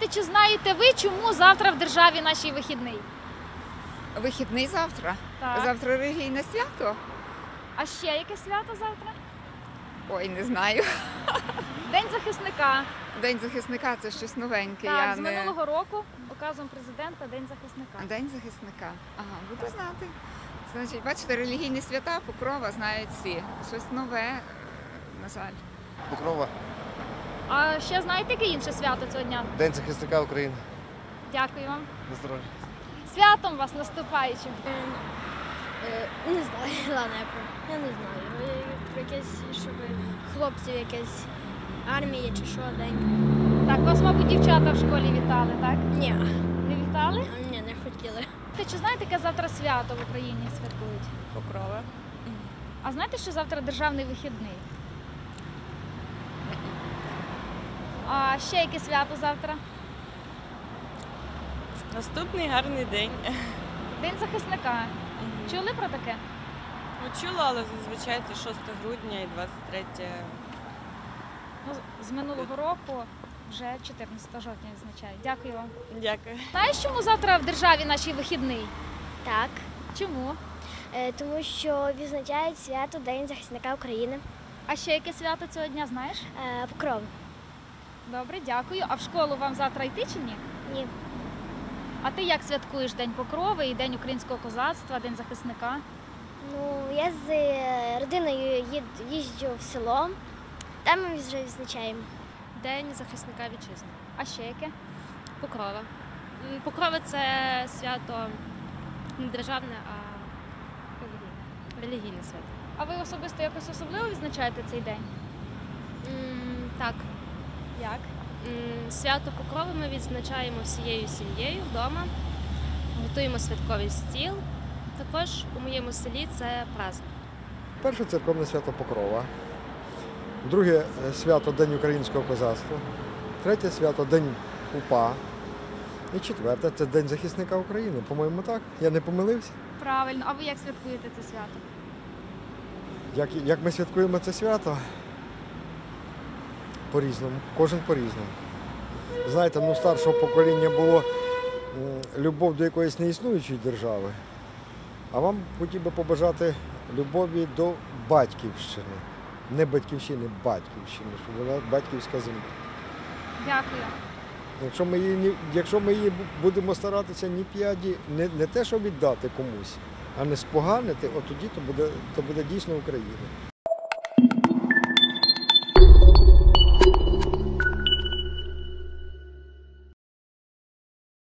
чи знаєте ви, чому завтра в державі нашій вихідний? Вихідний завтра. Так. Завтра релігійне свято. А ще яке свято завтра? Ой, не знаю. День захисника. День захисника це щось новеньке. Так, з минулого року указом президента День захисника. День захисника. Ага, буду знати. Значить, бачите, релігійні свята, Покрова знають всі. Щось нове, на жаль. Покрова. А ще знаєте, яке інше свято цього дня? День захисника України. Дякую вам. На здоров'я. Святом вас наступаючим. Не знаю, ладно, я не знаю. Якесь, щоб хлопців якесь армії чи що день. Так, вас, мабуть, дівчата в школі вітали, так? Ні, Не вітали? ні, не хотіли. Чи знаєте, яке завтра свято в Україні святкують? Покрова. А знаєте, що завтра державний вихідний? А ще яке свято завтра? Наступний гарний день. День захисника. Чули про таке? Ну, чула, але зазвичай це 6 грудня і 23. Ну, з минулого року вже 14 жовтня відзначають. Дякую вам. Дякую. Знаєш, чому завтра в державі нашій вихідний? Так, Чому? тому що відзначають свято День захисника України. А ще яке свято цього дня знаєш? Покров. Добре, дякую. А в школу вам завтра йти чи ні? Ні. А ти як святкуєш День Покрови і День українського козацтва, День захисника? Ну, я з родиною їжджу в село, там ми вже відзначаємо. День захисника вітчизни. А ще яке? Покрова. Покрова – це свято не державне, а релігійне свято. А ви особисто якось особливо відзначаєте цей день? Так. Як? Свято Покрови ми відзначаємо всією сім'єю вдома, готуємо святковий стіл. Також у моєму селі це праздник. Перше церковне свято Покрова, друге свято День українського козацтва, третє свято День УПА і четверте це День захисника України. По-моєму, так. Я не помилився. Правильно. А ви як святкуєте це свято? Як ми святкуємо це свято? По-різному, кожен по-різному. Знаєте, у старшого покоління було любов до якоїсь неіснуючої держави, а вам хотів би побажати любові до батьківщини. Не батьківщини, батьківщини, щоб вона батьківська земля. Дякую. Якщо ми її будемо старатися ні п'яді, не те, що віддати комусь, а не споганити, от тоді то буде дійсно Україна.